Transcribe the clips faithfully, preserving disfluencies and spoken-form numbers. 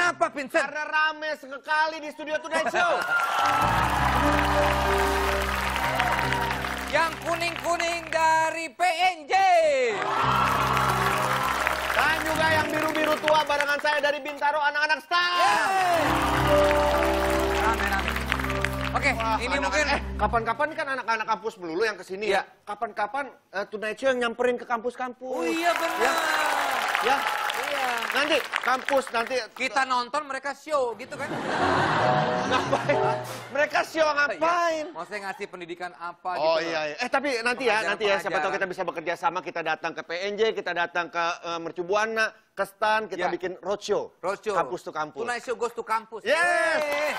Kenapa, Vincent? Karena rame sekali di studio Tonight Show. Yang kuning-kuning dari P N J. Dan juga yang biru-biru tua barengan saya dari Bintaro Anak-Anak Star. Rame-rame. Oke, Wah, ini anak, mungkin... Eh, kapan-kapan kan anak-anak kampus melulu yang kesini Iya. ya. Kapan-kapan uh, Tonight Show yang nyamperin ke kampus-kampus. Oh iya benar. Ya. Iya. Nanti kampus nanti Kita nonton, mereka show gitu kan? ngapain? Mereka show ngapain? Iya. Maksudnya ngasih pendidikan apa gitu. Oh loh. iya, iya. Eh tapi nanti ya, nanti ya. Siapa tahu Pengajaran. kita bisa bekerja sama. Kita datang ke P N J, kita datang ke uh, Mercubuana, ke Stan, kita Ya. bikin roadshow. Roadshow. Kampus to kampus. Tonight Show goes to kampus. Yes. Yeay.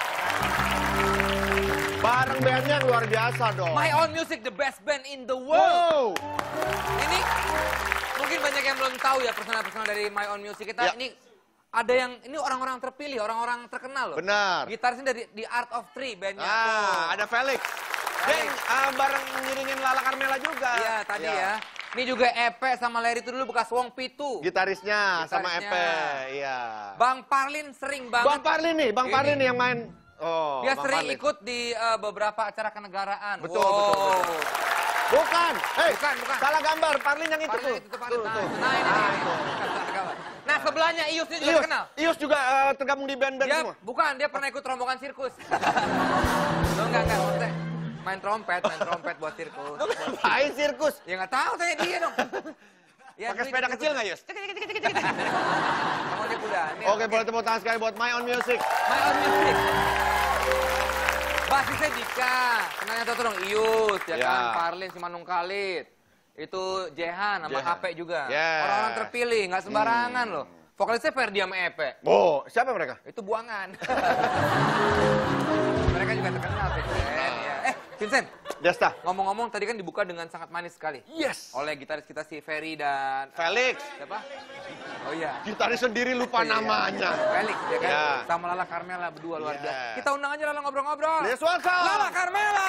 Bareng bandnya yang luar biasa dong. My Own Music, the best band in the world. Wow. Ini mungkin banyak yang belum tahu ya personal-personal dari My Own Music kita. Ya. Ini ada yang ini orang-orang terpilih, orang-orang terkenal loh. Benar. Gitarisnya dari The Art of Three bandnya. Ah, tuh. ada Felix. Dan uh, bareng ngiringin Lala Carmela juga. Iya tadi ya. Ini juga Epe sama Larry itu dulu bekas Wong Pitu. Gitarisnya, sama Gitarisnya. Epe. Iya. Bang Parlin sering banget. Bang Parlin nih, Bang Ini. Parlin nih yang main. Oh, Dia Bang sering Parlin. ikut di uh, beberapa acara kenegaraan. Betul, Wow. betul, betul. Bukan, hei, Bukan, bukan. salah gambar. Parlin yang itu Parlin tuh. itu tuh Parlin. Tuh, Nah, tuh. nah, ini, Ah, ini. itu. Nah, sebelahnya Ius ini juga Ius, terkenal. Ius juga uh, tergabung di band-band Dia semua. bukan, dia pernah ikut rombongan sirkus. Lo enggak enggak maksudnya main trompet, main trompet buat sirkus. Lu ngapain sirkus? Ya nggak tahu tanya dia dong. Ya, Pakai ini sepeda ikut- kecil nggak, Yus? Kamu dia kuda. Ini, Oke, boleh tepuk tangan sekali buat My Own Music. My Own Music. Basisnya Dika, kenalnya tuh dong Ius, ya Ya. kan, Parlin, si Manung Khalid. Itu Jehan sama Jehan. Kape juga. Yes. Orang-orang terpilih, nggak sembarangan loh. Vokalisnya Ferdi sama Epe. Oh, siapa mereka? Itu buangan. Mereka juga terkenal, Vincent. Ya. Eh, Vincent, Desta. ngomong-ngomong tadi kan dibuka dengan sangat manis sekali. Yes. Oleh gitaris kita si Ferry dan... Felix. Siapa? Oh iya. Gitaris sendiri lupa Iya. namanya. Felix, ya kan? Ya. Sama Lala Carmela berdua luar Yes. biasa. Kita undang aja Lala ngobrol-ngobrol. Let's welcome. Lala Carmela!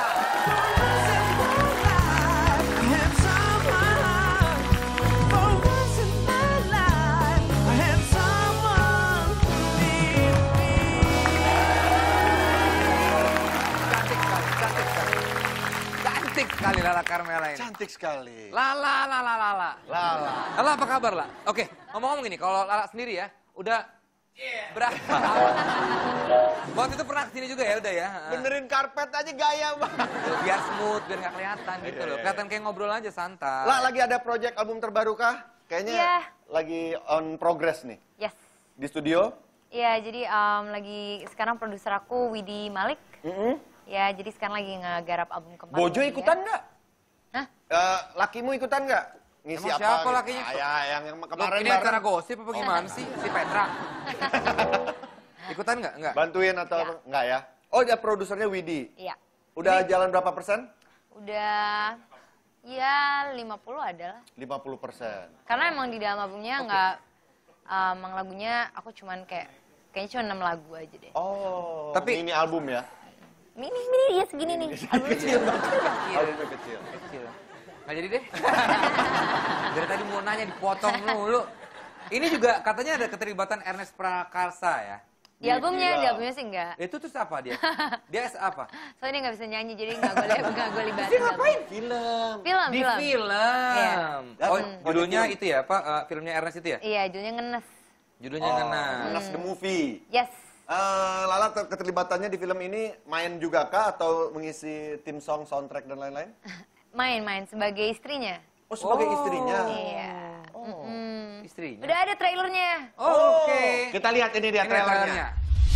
Cantik sekali, cantik sekali. Cantik sekali Lala Carmela ini. Cantik sekali. Lala, Lala, Lala. Lala. Lala apa kabar, La? Oke, ngomong-ngomong gini, kalau Lala sendiri ya, udah berapa? Waktu itu pernah kesini juga ya, udah ya? Benerin karpet aja gaya banget. Biar smooth, biar nggak kelihatan gitu Iya, loh. iya, Kelihatan kayak ngobrol aja santai. Lah, lagi ada project album terbaru kah? Kayaknya Iya. lagi on progress nih. Yes. Di studio? Iya, jadi um, lagi sekarang produser aku Widi Malik. Mm-mm. Ya, jadi sekarang lagi ngegarap album keempat. Bojo dia. ikutan nggak? Hah? Eh, lakimu ikutan nggak? Ngisi Emang apa? siapa gitu? lakinya? Ah, ya, yang, yang Loh, kemarin ini bareng. acara gosip apa gimana sih? Si Petra. Ikutan nggak? Nggak. Bantuin atau Ya. apa? Nggak ya? Oh, ya produsernya Widi. Iya. Udah jalan berapa persen? Udah ya lima puluh adalah. lima puluh persen. Karena emang di dalam albumnya nggak um, emang lagunya aku cuman kayak kayaknya cuma enam lagu aja deh. Oh, Tapi- ini album ya? Mini mini ya segini nih. Albumnya Kecil banget. Kecil. Albumnya kecil. Kecil. Nggak jadi deh. Dari tadi mau nanya dipotong dulu. Ini juga katanya ada keterlibatan Ernest Prakarsa ya? Di albumnya, Gila. di albumnya sih enggak. Itu terus apa dia? Dia apa? Soalnya dia nggak bisa nyanyi, jadi nggak boleh nggak gue libatin. Dia ngapain? dalam- Film. Film, Di film. film. Iya. Oh, Hmm. judulnya Film. itu ya, apa? eh, filmnya Ernest itu ya? Iya, judulnya Ngenes. Judulnya Oh, Ngena. Nas the Movie. Yes. Eh, Lala ter- keterlibatannya di film ini main juga kah atau mengisi tim song, soundtrack dan lain-lain? Main-main sebagai istrinya. Oh, sebagai Oh. istrinya. Iya. Oh. Mm-mm. Istrinya. Udah ada trailernya. Oh, oke. Kita lihat ini dia Ini trailernya.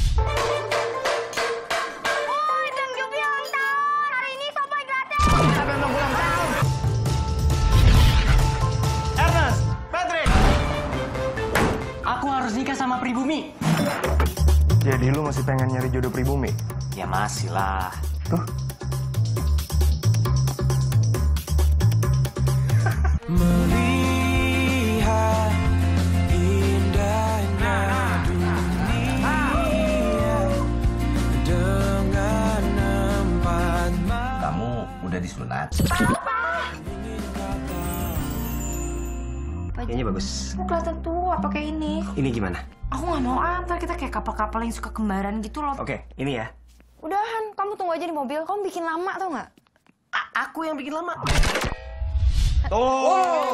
Oh, Bang Jubi ulang tahun. Hari ini sobat gratis. Siapa yang ulang tahun? Ernest, Patrick. Aku harus nikah sama pribumi. Jadi lu masih pengen nyari jodoh pribumi? Ya masih lah. Tuh. Melihat indahnya dunia dengan empat mata. Kamu udah disunat? Kayaknya bagus. Kelihatan tua pakai ini. Ini gimana? Aku nggak mau ah, ntar kita kayak kapal-kapal yang suka kembaran gitu loh. Oke, ini ya. Udahan, kamu tunggu aja di mobil. Kamu bikin lama tau nggak? A- aku yang bikin lama. Tuh.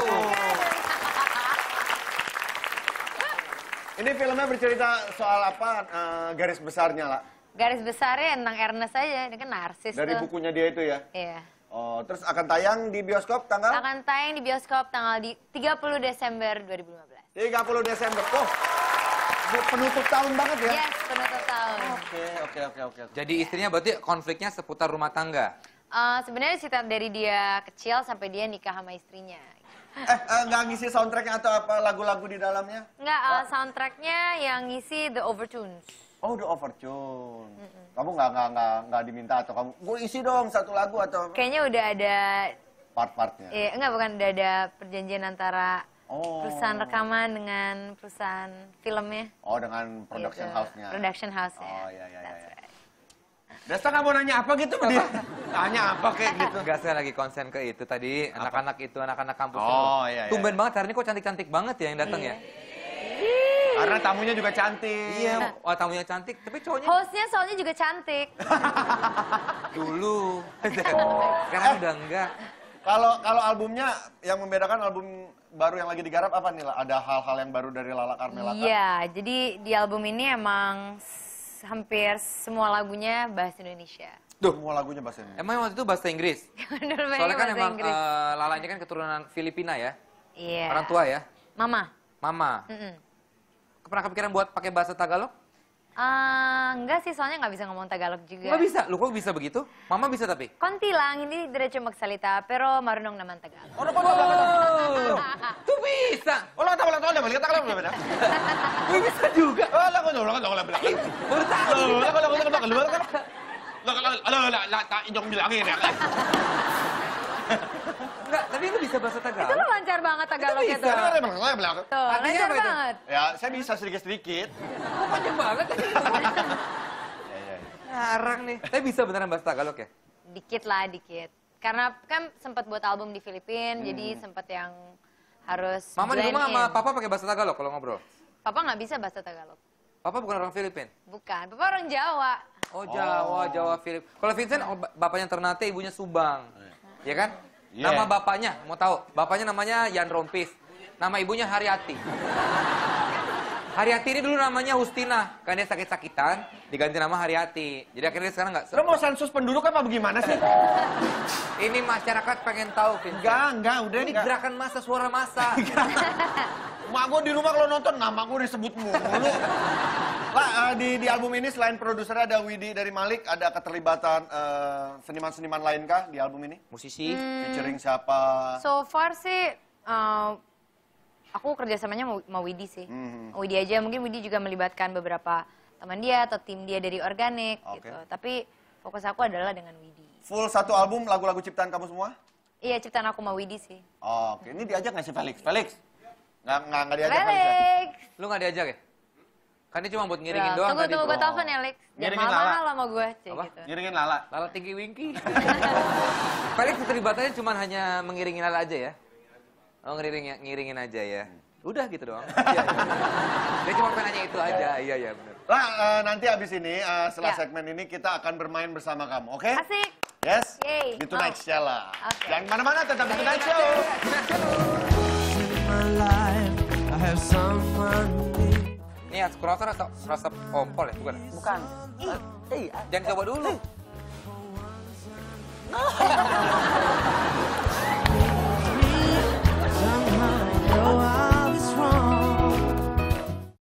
Ini filmnya bercerita soal apa? Eh, garis besarnya lah. Garis besarnya tentang Ernest aja, ini kan narsis Dari tuh. bukunya dia itu ya. Iya. Oh, terus akan tayang di bioskop tanggal Akan tayang di bioskop tanggal di tiga puluh Desember dua ribu lima belas. tiga puluh Desember. Oh, bu- penutup tahun banget ya. Yes, penutup tahun. Oke, oke, oke, oke. oke. Jadi istrinya berarti konfliknya seputar rumah tangga. Eh, sebenarnya cerita dari dia kecil sampai dia nikah sama istrinya. Eh, eh, nggak ngisi soundtracknya atau apa lagu-lagu di dalamnya? Enggak, eh, soundtracknya yang ngisi The Overtones. Oh, The Overtune. Kamu nggak nggak nggak nggak diminta atau kamu, gue isi dong satu lagu atau Kayaknya udah ada, part-partnya? eh, enggak bukan udah ada perjanjian antara Oh. perusahaan rekaman dengan perusahaan filmnya. Oh, dengan production Gitu. house-nya. Production house-nya. Oh, iya, iya, That's iya. right. Desta nggak mau nanya apa gitu sama dia? Tanya apa kayak gitu? Enggak, saya lagi konsen ke itu tadi, anak-anak itu, anak-anak kampus Oh, itu. iya, iya. Tumben banget hari ini kok cantik-cantik banget ya yang datang ya. Karena tamunya juga cantik. Iya, oh, tamunya cantik, tapi cowoknya Hostnya soalnya juga cantik. dulu. Oh. Sekarang udah enggak. Kalau kalau albumnya yang membedakan album baru yang lagi digarap apa nih? La? Ada hal-hal yang baru dari Lala Carmela? Iya, jadi di album ini emang s- hampir semua lagunya bahasa Indonesia. Duh, semua lagunya bahasa Indonesia. Emang waktu itu bahasa Inggris? Bener banget Soalnya kan bahasa emang Inggris. eh, Lala ini kan keturunan Filipina ya. Iya. Orang tua ya. Mama. Mama. Mm-mm. Pernah kepikiran buat pakai bahasa Tagalog? Ah, enggak sih, soalnya nggak bisa ngomong Tagalog juga. Nggak bisa. Lu kok bisa begitu? Mama bisa tapi. Konti lang, hindi diretso magsalita, pero marunong naman Tagalog. Oh, apa apa apa? Oh, tuh bisa. Oh, lang tahu lang tahu lang balik tahu lang balik. Gue bisa juga. Oh, lang tahu lang tahu lang balik. Baru tahu. Lang lang lang lang lang luar kan. Lang lang ala ala la ta inyong bilangin ya. Enggak, tapi lu bisa bahasa Itu Tagalog. lu lancar banget Tagalognya bisa. tuh. Lang lang lang lang. Tuh, Artinya lancar apa itu? banget. Ya, saya bisa sedikit-sedikit. Kok panjang banget tadi? Ya, ya. Ngarang nih. Tapi bisa beneran bahasa Tagalog ya? Dikit lah, dikit. Karena kan sempat buat album di Filipina, Hmm. jadi sempat yang harus Mama di blend rumah sama in. papa pakai bahasa Tagalog kalau ngobrol. Papa nggak bisa bahasa Tagalog. Papa bukan orang Filipin. Bukan, Papa orang Jawa. Oh, Jawa, Jawa Filip. Kalau Vincent oh, ba- bapaknya Ternate, ibunya Subang. Ya kan? Iya. Nama bapaknya, mau tahu? Bapaknya namanya Yan Rompis. Nama ibunya Haryati. Haryati ini dulu namanya Hustina. Kan dia sakit-sakitan, diganti nama Haryati. Jadi akhirnya dia sekarang nggak... Lo mau sensus penduduk apa bagaimana sih? Ini masyarakat pengen tahu, Vincent. Enggak, enggak, udah Ini enggak. gerakan massa, suara massa. Mak gue di rumah kalau nonton, nama gue disebut mulu. Lah, eh, di, di album ini selain produsernya ada Widi dari Malik, ada keterlibatan eh, seniman-seniman lain kah di album ini? Musisi. Featuring siapa? So far sih, uh, aku kerjasamanya sama sama Widi sih. Mhm. Widi aja, mungkin Widi juga melibatkan beberapa teman dia atau tim dia dari Organik Oke. gitu. Tapi fokus aku adalah dengan Widi. Full satu album, lagu-lagu ciptaan kamu semua? Iya, ciptaan aku sama Widi sih. Oh, oke, ini diajak nggak sih Felix? Felix? Nggak, nggak, nggak diajak Felix ya? Felix! Lu nggak diajak ya? Kan dia cuma buat ngiringin Udah, doang tunggu, tadi. tunggu, gue bro. telepon ya, Lex. Jangan Ngiringin mahal-mahal Lala. sama gue, cek Apa? gitu. Ngiringin Lala. Lala tinggi Winky. Felix keterlibatannya cuma hanya mengiringin Lala aja ya? Oh, ngiringin, ngiringin aja ya? Udah gitu doang. Iya, iya. Dia cuma pengen nanya itu aja. Iya, iya benar. Lah, eh, nanti abis ini, eh, setelah Ya. segmen ini kita akan bermain bersama kamu, oke? Asik! Yes? Yeay. Di Tonight Oh. Show lah. Oke. Jangan kemana-mana, tetap di Tonight Show. Ini es croissant atau rasa ompol ya? Bukan? Bukan. Jangan coba dulu.